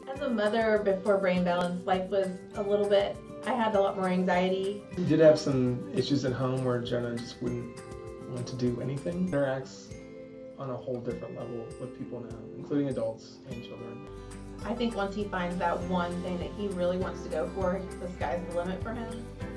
As a mother before brain balance, life was I had a lot more anxiety. We did have some issues at home where Jonah just wouldn't want to do anything. Interacts on a whole different level with people now, including adults and children. I think once he finds that one thing that he really wants to go for, the sky's the limit for him.